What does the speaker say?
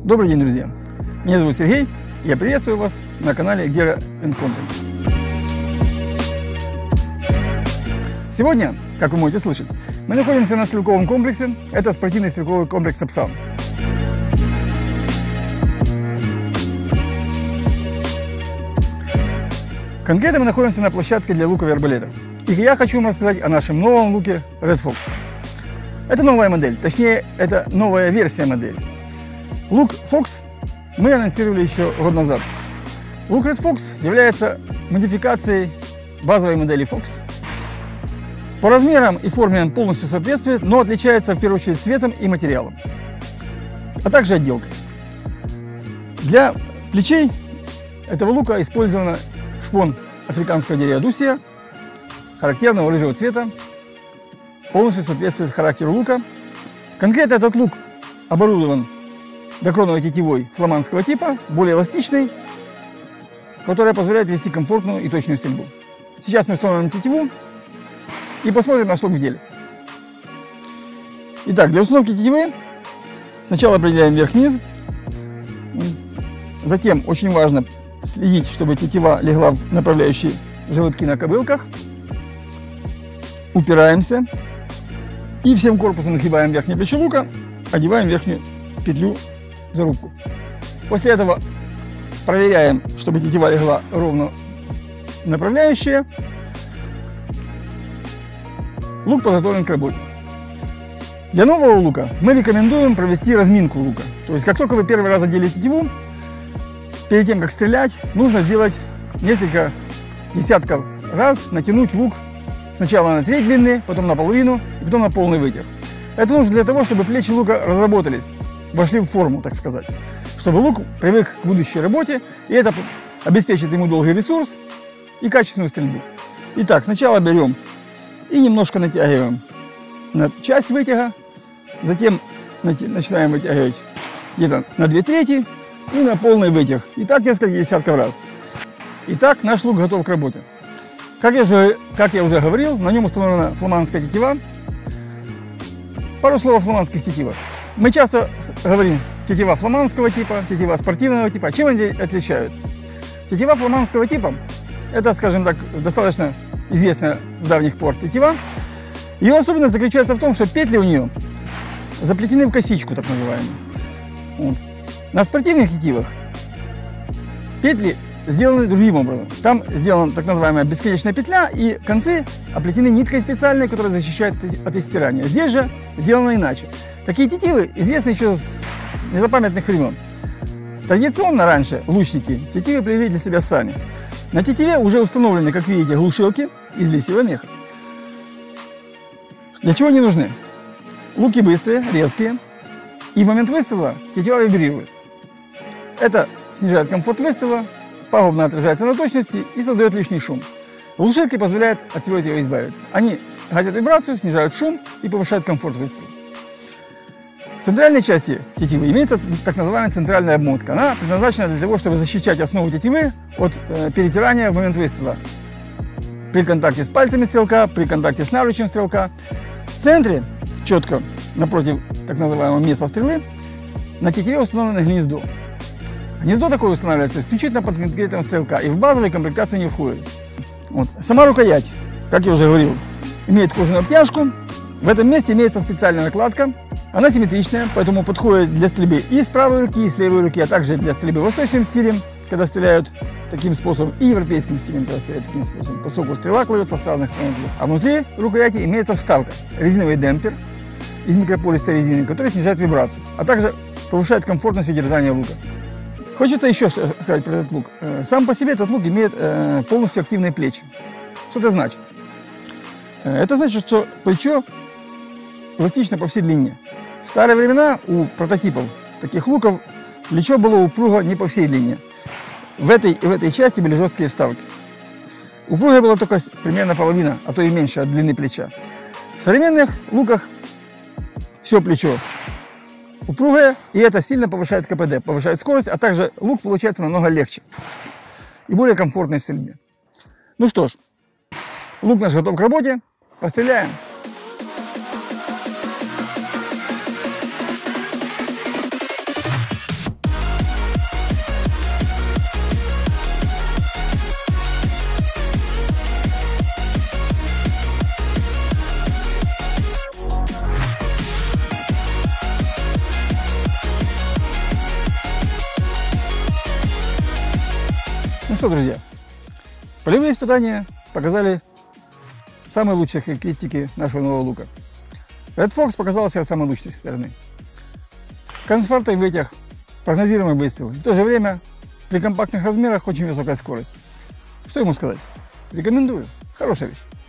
Добрый день, друзья! Меня зовут Сергей, и я приветствую вас на канале Gera & Company. Сегодня, как вы можете слышать, мы находимся на стрелковом комплексе. Это спортивный стрелковый комплекс Сапсан. Конкретно мы находимся на площадке для луков и арбалетов. И я хочу вам рассказать о нашем новом луке Red Fox. Это новая модель, точнее, это новая версия модели. Лук Fox мы анонсировали еще год назад. Лук Red Fox является модификацией базовой модели Fox. По размерам и форме он полностью соответствует, но отличается в первую очередь цветом и материалом, а также отделкой. Для плечей этого лука использована шпон африканского дерева дусия, характерного рыжего цвета, полностью соответствует характеру лука. Конкретно этот лук оборудован докроновой тетивой фламандского типа, более эластичной, которая позволяет вести комфортную и точную стрельбу. Сейчас мы установим тетиву и посмотрим наш лук в деле. Итак, для установки тетивы сначала определяем вверх-вниз, затем очень важно следить, чтобы тетива легла в направляющие желобки на кобылках. Упираемся и всем корпусом сгибаем верхнее плечо лука, одеваем верхнюю петлю за рубку. После этого проверяем, чтобы тетива легла ровно направляющая. Лук подготовлен к работе. Для нового лука мы рекомендуем провести разминку лука. То есть, как только вы первый раз одели тетиву, перед тем, как стрелять, нужно сделать несколько десятков раз, натянуть лук сначала на треть длины, потом на половину, и потом на полный вытяг. Это нужно для того, чтобы плечи лука разработались, вошли в форму, так сказать, чтобы лук привык к будущей работе, и это обеспечит ему долгий ресурс и качественную стрельбу. Итак, сначала берем и немножко натягиваем на часть вытяга, затем начинаем вытягивать где-то на 2/3 и на полный вытяг. И так несколько десятков раз. Итак, наш лук готов к работе. Как я уже говорил, на нем установлена фламандская тетива. Пару слов о фламандских тетивах. Мы часто говорим тетива фламандского типа, тетива спортивного типа. Чем они отличаются? Тетива фламандского типа – это, скажем так, достаточно известная с давних пор тетива. Ее особенность заключается в том, что петли у нее заплетены в косичку, так называемую. Вот. На спортивных тетивах петли сделаны другим образом. Там сделана так называемая бесконечная петля, и концы оплетены ниткой специальной, которая защищает от истирания. Здесь же сделано иначе. Такие тетивы известны еще с незапамятных времен. Традиционно раньше лучники тетивы плели для себя сами. На тетиве уже установлены, как видите, глушилки из лисьего меха. Для чего они нужны? Луки быстрые, резкие, и в момент выстрела тетива вибрирует. Это снижает комфорт выстрела, пагубно отражается на точности и создает лишний шум. Глушилки позволяют от всего этого избавиться. Они гасят вибрацию, снижают шум и повышают комфорт выстрела. В центральной части тетивы имеется так называемая центральная обмотка. Она предназначена для того, чтобы защищать основу тетивы от перетирания в момент выстрела. При контакте с пальцами стрелка, при контакте с наручем стрелка. В центре, четко напротив так называемого места стрелы, на тетиве установлено гнездо. Гнездо такое устанавливается исключительно под конкретного стрелка и в базовую комплектацию не входит. Вот. Сама рукоять, как я уже говорил, имеет кожаную обтяжку. В этом месте имеется специальная накладка. Она симметричная, поэтому подходит для стрельбы и с правой руки, и с левой руки, а также для стрельбы восточным стилем, когда стреляют таким способом, и европейским стилем, когда стреляют таким способом. Поскольку стрела кладется с разных сторон. А внутри рукояти имеется вставка, резиновый демпфер из микрополистой резины, который снижает вибрацию, а также повышает комфортность удержания лука. Хочется еще сказать про этот лук. Сам по себе этот лук имеет полностью активные плечи. Что это значит? Это значит, что плечо эластично по всей длине. В старые времена у прототипов таких луков плечо было упруго не по всей длине. В этой части были жесткие вставки. Упругой была только примерно половина, а то и меньше от длины плеча. В современных луках все плечо упругое, и это сильно повышает КПД, повышает скорость, а также лук получается намного легче и более комфортный в стрельбе. Ну что ж, лук наш готов к работе, постреляем. что, друзья, полевые испытания показали самые лучшие характеристики нашего нового лука. Red Fox показал себя самой лучшей стороны. Комфортный вытяг, прогнозируемый выстрел. И в то же время при компактных размерах очень высокая скорость. Что ему сказать? Рекомендую. Хорошая вещь.